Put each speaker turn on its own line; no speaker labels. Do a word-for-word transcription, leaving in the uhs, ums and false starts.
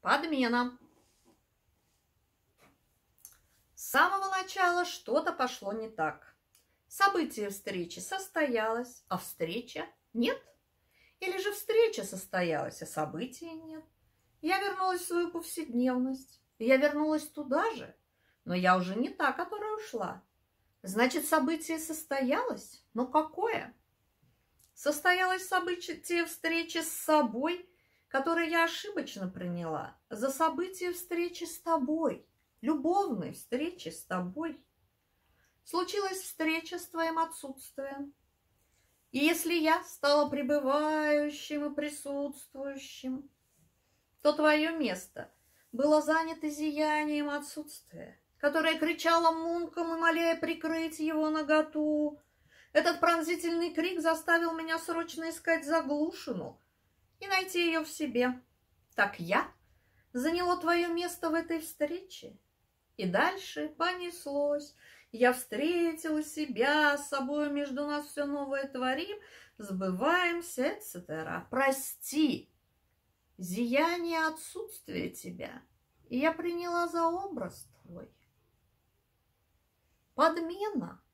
Подмена. С самого начала что-то пошло не так. Событие встречи состоялось, а встреча нет. Или же встреча состоялась, а события нет. Я вернулась в свою повседневность. Я вернулась туда же, но я уже не та, которая ушла. Значит, событие состоялось? Но какое? Состоялось событие встречи с собой, которое я ошибочно приняла, за событие встречи с тобой, любовной встречи с тобой. Случилась встреча с твоим отсутствием. И если я стала пребывающим и присутствующим, то твое место было занято зиянием отсутствия, которое кричало мунком и моляя прикрыть его наготу. Этот пронзительный крик заставил меня срочно искать заглушину и найти ее в себе. Так я заняла твое место в этой встрече. И дальше понеслось. Я встретила себя с собой, между нас все новое творим, сбываемся, et cetera. Прости, зияние отсутствия тебя, и я приняла за образ твой. Подмена.